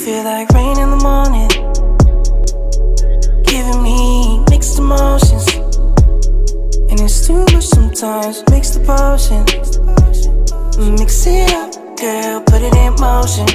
feel like rain in the morning, giving me mixed emotions. And it's too much sometimes, mix the potion. Mix it up, girl, put it in motion.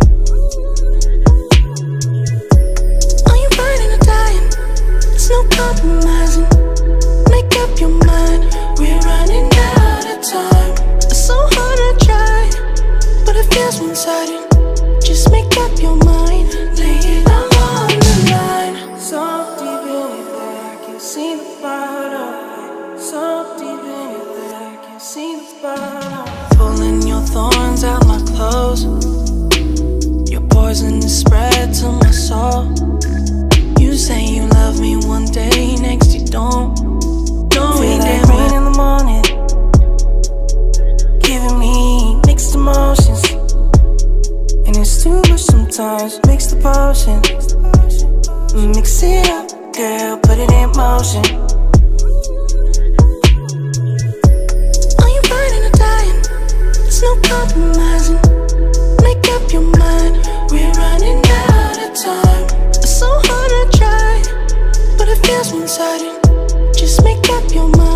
Are you burning or dying? There's no compromising. Make up your mind, we're running out of time. It's so hard to try, but it feels one-sided. Just make up your mind, lay it all on the line. So deep in it that I can see the bottom. So deep in it that I can see the bottom. Pulling your thorns out my clothes. Your poison is spread to my soul. You say you love me one day, next you don't. Don't feel like rain in the morning, giving me mixed emotions. And it's too much sometimes, mix the potion. Mix it up, girl, put it in motion. Are you burning or dying? There's no compromising. Make up your mind, we're running out of time. It's so hard to try, but it feels one-sided. Just make up your mind.